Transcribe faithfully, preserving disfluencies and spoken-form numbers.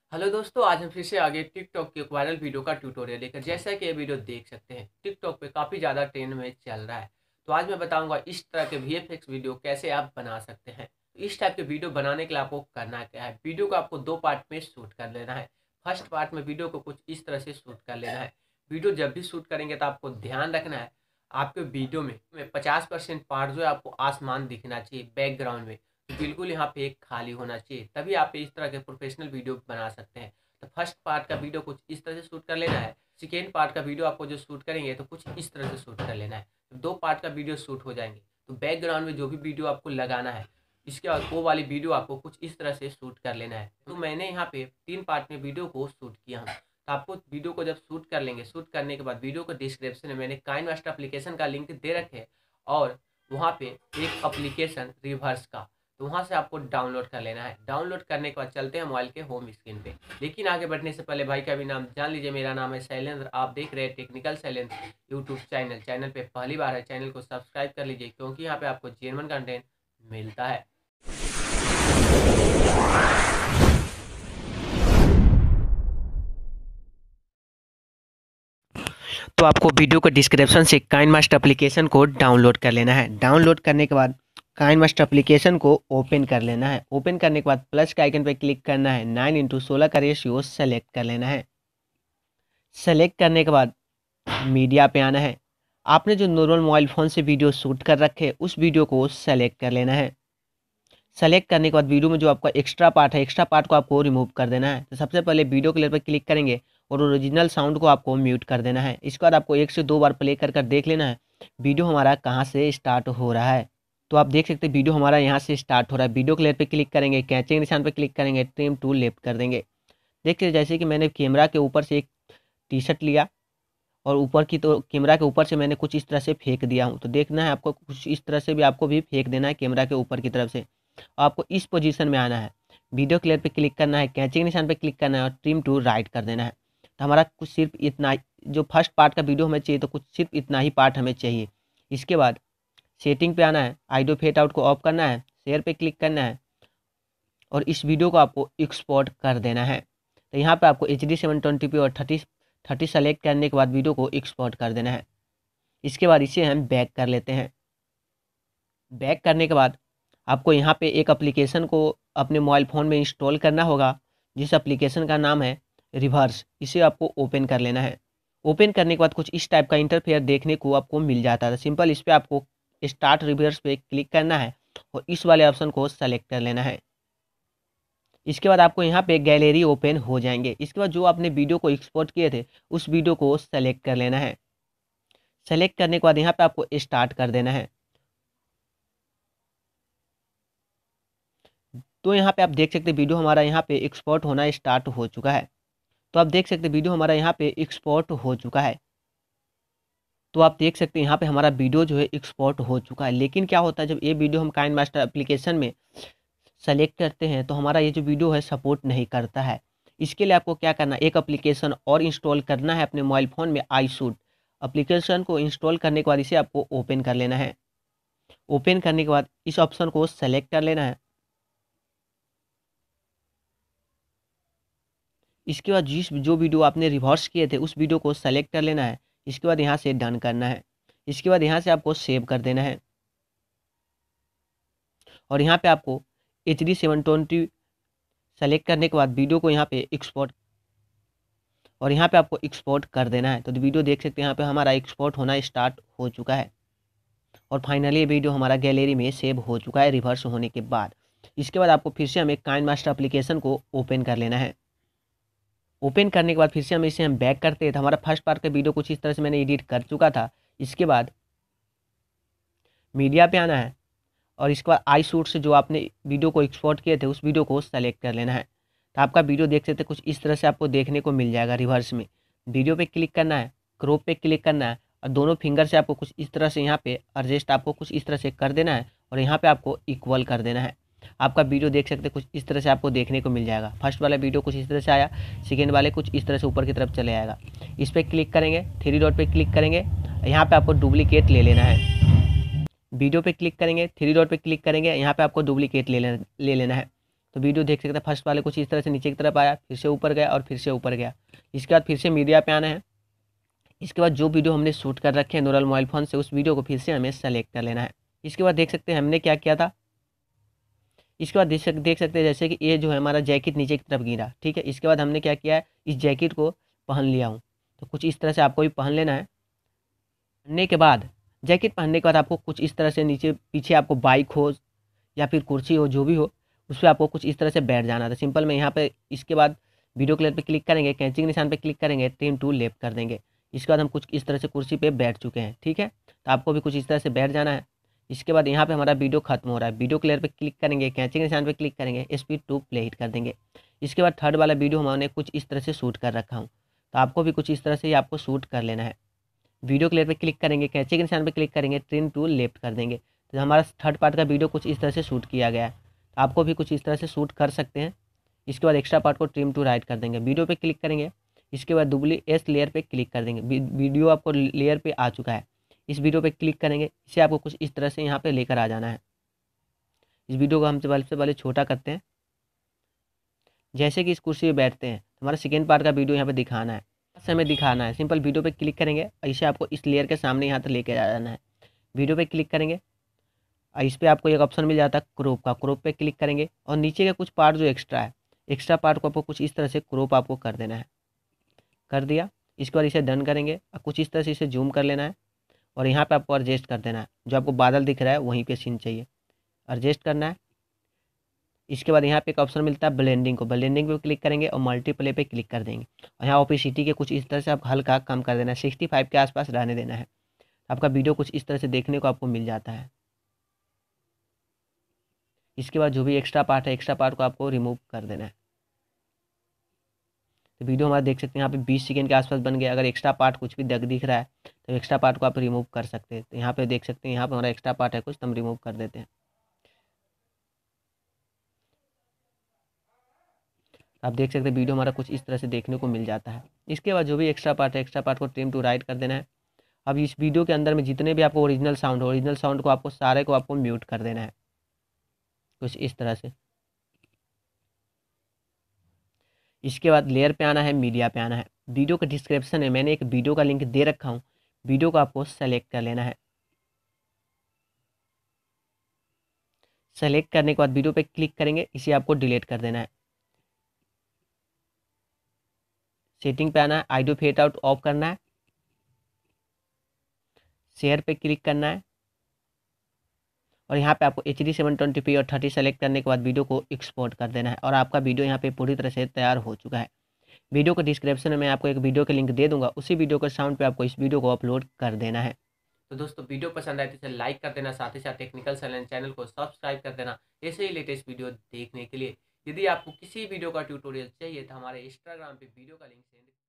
Hello दोस्तों, आज हम फिर से आगे टिकटॉक की एक वायरल वीडियो का ट्यूटोरियल लेकर। जैसा कि ये वीडियो देख सकते हैं, टिकटॉक पे काफ़ी ज़्यादा ट्रेंड में चल रहा है। तो आज मैं बताऊंगा इस तरह के वीएफएक्स वीडियो कैसे आप बना सकते हैं। इस टाइप के वीडियो बनाने के लिए आपको करना क्या है, वीडियो को आपको दो पार्ट में शूट कर लेना है। फर्स्ट पार्ट में वीडियो को कुछ इस तरह से शूट कर लेना है। वीडियो जब भी शूट करेंगे तो आपको ध्यान रखना है, आपके वीडियो में पचास परसेंट पार्ट जो है आपको आसमान दिखना चाहिए बैकग्राउंड में। तो बिल्कुल यहाँ पे एक खाली होना चाहिए, तभी आप इस तरह के प्रोफेशनल वीडियो बना सकते हैं। तो फर्स्ट पार्ट का वीडियो कुछ इस तरह से शूट कर लेना है। सेकेंड पार्ट का वीडियो आपको जो शूट करेंगे तो कुछ इस तरह से शूट कर लेना है। तो दो पार्ट का वीडियो शूट हो जाएंगे। तो बैकग्राउंड में जो भी वीडियो आपको लगाना है, इसके बाद वो वाली वीडियो आपको कुछ इस तरह से शूट कर लेना है। तो मैंने यहाँ पे तीन पार्ट में वीडियो को शूट किया हूँ। तो आपको वीडियो को जब शूट कर लेंगे, शूट करने के बाद वीडियो को डिस्क्रिप्शन में मैंने काइनमास्टर एप्लीकेशन का लिंक दे रखे और वहाँ पे एक एप्लीकेशन रिवर्स का, तो वहाँ से आपको डाउनलोड कर लेना है। डाउनलोड करने के बाद चलते हैं मोबाइल के होम स्क्रीन पे। लेकिन आगे बढ़ने से पहले भाई का भी नाम जान लीजिए। मेरा नाम है शैलेंद्र, आप देख रहे हैं technical Shailendra YouTube channel. Channel पे पहली बार है, चैनल को सब्सक्राइब कर लीजिए, क्योंकि यहाँ पे आपको जेन्युइन कंटेंट मिलता है। तो आपको वीडियो को डिस्क्रिप्शन से काइनमास्टर एप्लीकेशन को डाउनलोड कर लेना है। डाउनलोड करने के बाद काइनमास्टर एप्लीकेशन को ओपन कर लेना है। ओपन करने के बाद प्लस के आइकन पर क्लिक करना है। नाइन इंटू सोलह का रेशियो सेलेक्ट कर लेना है। सेलेक्ट करने के बाद मीडिया पे आना है। आपने जो नॉर्मल मोबाइल फ़ोन से वीडियो शूट कर रखे उस वीडियो को सेलेक्ट कर लेना है। सेलेक्ट करने के बाद वीडियो में जो आपका एक्स्ट्रा पार्ट है, एक्स्ट्रा पार्ट को आपको रिमूव कर देना है। तो सबसे पहले वीडियो के लेयर पर क्लिक करेंगे और ओरिजिनल साउंड को आपको म्यूट कर देना है। इसके बाद आपको एक से दो बार प्ले कर कर देख लेना है वीडियो हमारा कहाँ से स्टार्ट हो रहा है। तो आप देख सकते हैं वीडियो हमारा यहाँ से स्टार्ट हो रहा है। वीडियो के लेयर पे क्लिक करेंगे, कैचे के निशान पे क्लिक करेंगे, ट्रिम टू लेफ्ट कर देंगे। देखिए जैसे कि मैंने कैमरा के ऊपर से एक टी शर्ट लिया और ऊपर की, तो कैमरा के ऊपर से मैंने कुछ इस तरह से फेंक दिया हूँ। तो देखना है आपको कुछ इस तरह से भी आपको भी फेंक देना है कैमरा के ऊपर की तरफ से। आपको इस पोजीशन में आना है, वीडियो क्लियर पे क्लिक करना है, कैंची के निशान पे क्लिक करना है और ट्रिम टू राइट कर देना है। तो हमारा कुछ सिर्फ इतना, जो फर्स्ट पार्ट का वीडियो हमें चाहिए तो कुछ सिर्फ इतना ही पार्ट हमें चाहिए। इसके बाद सेटिंग पे आना है, आइडो फेड आउट को ऑफ करना है, शेयर पे क्लिक करना है और इस वीडियो को आपको एक्सपोर्ट कर देना है। तो यहाँ पे आपको H D seven twenty P और थर्टी थर्टी सेलेक्ट करने के बाद वीडियो को एक्सपोर्ट कर देना है। इसके बाद इसे हम बैक कर लेते हैं। बैक करने के बाद आपको यहाँ पे एक एप्लीकेशन को अपने मोबाइल फ़ोन में इंस्टॉल करना होगा, जिस एप्लीकेशन का नाम है रिवर्स। इसे आपको ओपन कर लेना है। ओपन करने के बाद कुछ इस टाइप का इंटरफेयर देखने को आपको मिल जाता है। सिंपल इस पर आपको स्टार्ट रिवर्स पे क्लिक करना है और इस वाले ऑप्शन को सेलेक्ट कर लेना है। इसके बाद आपको यहाँ पे गैलरी ओपन हो जाएंगे। इसके बाद जो आपने वीडियो को एक्सपोर्ट किए थे उस वीडियो को सेलेक्ट कर लेना है। सेलेक्ट करने के बाद यहाँ पे आपको स्टार्ट कर देना है। तो यहाँ पे आप देख सकते हैं वीडियो हमारा यहाँ पे एक्सपोर्ट होना स्टार्ट हो चुका है। तो आप देख सकते हैं वीडियो हमारा यहाँ पे एक्सपोर्ट हो चुका है। तो आप देख सकते हैं यहाँ पे हमारा वीडियो जो है एक्सपोर्ट हो चुका है। लेकिन क्या होता है, जब ये वीडियो हम काइनमास्टर एप्लीकेशन में सेलेक्ट करते हैं तो हमारा ये जो वीडियो है सपोर्ट नहीं करता है। इसके लिए आपको क्या करना है, एक एप्लीकेशन और इंस्टॉल करना है अपने मोबाइल फ़ोन में, आईशूट एप्लीकेशन को इंस्टॉल करने के बाद इसे आपको ओपन कर लेना है। ओपन करने के बाद इस ऑप्शन को सेलेक्ट कर लेना है। इसके बाद जिस जो वीडियो आपने रिवर्स किए थे उस वीडियो को सेलेक्ट कर लेना है। इसके बाद यहाँ से डन करना है। इसके बाद यहाँ से आपको सेव कर देना है और यहाँ पे आपको H D seven twenty select करने के बाद वीडियो को यहाँ पे एक्सपोर्ट और यहाँ पे आपको एक्सपोर्ट कर देना है। तो वीडियो देख सकते हैं यहाँ पे हमारा एक्सपोर्ट होना स्टार्ट हो चुका है और फाइनली ये वीडियो हमारा गैलरी में सेव हो चुका है रिवर्स होने के बाद। इसके बाद आपको फिर से हमें काइनमास्टर एप्लीकेशन को ओपन कर लेना है। ओपन करने के बाद फिर से हम इसे हम बैक करते हैं। तो हमारा फर्स्ट पार्ट का वीडियो कुछ इस तरह से मैंने एडिट कर चुका था। इसके बाद मीडिया पे आना है और इसके बाद आई शूट से जो आपने वीडियो को एक्सपोर्ट किए थे उस वीडियो को सेलेक्ट कर लेना है। तो आपका वीडियो देख सकते हैं कुछ इस तरह से आपको देखने को मिल जाएगा रिवर्स में। वीडियो पे क्लिक करना है, क्रॉप पे क्लिक करना है और दोनों फिंगर से आपको कुछ इस तरह से यहाँ पे एडजस्ट आपको कुछ इस तरह से कर देना है और यहाँ पे आपको इक्वल कर देना है। आपका वीडियो देख सकते हैं कुछ इस तरह से आपको देखने को मिल जाएगा। फर्स्ट वाला वीडियो कुछ इस तरह से आया, सेकेंड वाले कुछ इस तरह से ऊपर की तरफ चले आएगा। इस पर क्लिक करेंगे, थ्री डॉट पे क्लिक करेंगे, यहाँ पे आपको डुप्लीकेट ले लेना है। वीडियो पे क्लिक करेंगे, थ्री डॉट पे क्लिक करेंगे, यहाँ पे आपको डुप्लीकेट ले लेना ले लेना है। तो वीडियो देख सकते हैं फर्स्ट वाले कुछ इस तरह से नीचे की तरफ आया, फिर से ऊपर गया और फिर से ऊपर गया। इसके बाद फिर से मीडिया पे आना है। इसके बाद जो वीडियो हमने शूट कर रखे हैं नोरल मोबाइल फ़ोन से, उस वीडियो को फिर से हमें सेलेक्ट कर लेना है। इसके बाद देख सकते हैं हमने क्या किया था। इसके बाद देख सक देख सकते हैं जैसे कि ये जो है हमारा जैकेट नीचे की तरफ गिरा, ठीक है। इसके बाद हमने क्या किया है, इस जैकेट को पहन लिया हूँ। तो कुछ इस तरह से आपको भी पहन लेना है। पहनने के बाद जैकेट पहनने के बाद आपको कुछ इस तरह से नीचे पीछे आपको बाइक हो या फिर कुर्सी हो, जो भी हो, उस पर आपको कुछ इस तरह से बैठ जाना था सिंपल में यहाँ पे। इसके बाद वीडियो क्लिप पे क्लिक करेंगे, कैंची के निशान पे क्लिक करेंगे, ट्रिम टू लेफ्ट कर देंगे। इसके बाद हम कुछ इस तरह से कुर्सी पे बैठ चुके हैं, ठीक है। तो आपको भी कुछ इस तरह से बैठ जाना है। इसके बाद यहाँ पे हमारा वीडियो खत्म हो रहा है, वीडियो क्लियर पे क्लिक करेंगे, कैंची के निशान पे क्लिक करेंगे, स्पीड टू प्ले हिट कर देंगे। इसके बाद थर्ड वाला वीडियो हमने कुछ इस तरह से शूट कर रखा हूँ, तो आपको भी कुछ इस तरह से ही आपको शूट कर लेना है। वीडियो क्लियर पे क्लिक करेंगे, कैंची के निशान पे क्लिक करेंगे, ट्रिम टू लेफ्ट कर देंगे। तो हमारा थर्ड पार्ट का वीडियो कुछ इस तरह से शूट किया गया है। तो आपको भी कुछ इस तरह से शूट कर सकते हैं। इसके बाद एक्स्ट्रा पार्ट को ट्रिम टू राइट कर देंगे, वीडियो पे क्लिक करेंगे। इसके बाद डुप्ली एस लेयर पे क्लिक कर देंगे। वीडियो आपको लेयर पे आ चुका है, इस वीडियो पे क्लिक करेंगे। इसे आपको कुछ इस तरह से यहाँ पे लेकर आ जाना है। इस वीडियो को हम सबसे पहले छोटा करते हैं। जैसे कि इस कुर्सी पे बैठते हैं, हमारा सेकेंड पार्ट का वीडियो यहाँ पे दिखाना है, हमें दिखाना है। सिंपल वीडियो पे क्लिक करेंगे, इसे आपको इस लेयर के सामने यहाँ तक लेके आ जाना है। वीडियो पे क्लिक करेंगे, इस पर आपको एक ऑप्शन मिल जाता है क्रॉप का, क्रॉप पे क्लिक करेंगे और नीचे का कुछ पार्ट जो एक्स्ट्रा है, एक्स्ट्रा पार्ट को आपको कुछ इस तरह से क्रॉप आपको कर देना है। कर दिया। इसके बाद इसे डन करेंगे और कुछ इस तरह से इसे जूम कर लेना है और यहाँ पे आपको एडजस्ट कर देना है। जो आपको बादल दिख रहा है वहीं पे सीन चाहिए, एडजस्ट करना है। इसके बाद यहाँ पे एक ऑप्शन मिलता है ब्लेंडिंग को, ब्लेंडिंग पे क्लिक करेंगे और मल्टीप्ले पे क्लिक कर देंगे और यहाँ ओपेसिटी के कुछ इस तरह से आप हल्का कम कर देना है, सिक्सटी फाइव के आसपास रहने देना है। आपका वीडियो कुछ इस तरह से देखने को आपको मिल जाता है। इसके बाद जो भी एक्स्ट्रा पार्ट है, एक्स्ट्रा पार्ट को आपको रिमूव कर देना है। तो वीडियो हमारा देख सकते हैं यहाँ पे बीस सेकंड के आसपास बन गया। अगर एक्स्ट्रा पार्ट कुछ भी दग दिख रहा है तो एक्स्ट्रा पार्ट को आप रिमूव कर सकते हैं। तो यहाँ पे देख सकते हैं यहाँ पे हमारा एक्स्ट्रा पार्ट है कुछ, तो हम रिमूव कर देते हैं। आप देख सकते हैं वीडियो हमारा कुछ इस तरह से देखने को मिल जाता है। इसके बाद जो भी एक्स्ट्रा पार्ट है, एक्स्ट्रा पार्ट को ट्रिम टू राइट कर देना है। अब इस वीडियो के अंदर में जितने भी आपको ओरिजिनल साउंड हो, ओरिजिनल साउंड को आपको सारे को आपको म्यूट कर देना है कुछ इस तरह से। इसके बाद लेयर पे आना है, मीडिया पे आना है। वीडियो के डिस्क्रिप्शन में मैंने एक वीडियो का लिंक दे रखा हूँ, वीडियो को आपको सेलेक्ट कर लेना है। सेलेक्ट करने के बाद वीडियो पे क्लिक करेंगे, इसे आपको डिलीट कर देना है। सेटिंग पे आना है, ऑडियो फेड आउट ऑफ करना है, शेयर पे क्लिक करना है और यहाँ पे आपको H D seven twenty P और थर्टी सेलेक्ट करने के बाद वीडियो को एक्सपोर्ट कर देना है और आपका वीडियो यहाँ पे पूरी तरह से तैयार हो चुका है। वीडियो को डिस्क्रिप्शन में मैं आपको एक वीडियो के लिंक दे दूंगा, उसी वीडियो के साउंड पे आपको इस वीडियो को अपलोड कर देना है। तो दोस्तों वीडियो पसंद आए तो इसे लाइक कर देना, साथ ही साथ टेक्निकल सैलेंस चैनल को सब्सक्राइब कर देना ऐसे ही लेटेस्ट वीडियो देखने के लिए। यदि आपको किसी वीडियो का ट्यूटोरियल चाहिए तो हमारे इंस्टाग्राम पे वीडियो का लिंक सेंड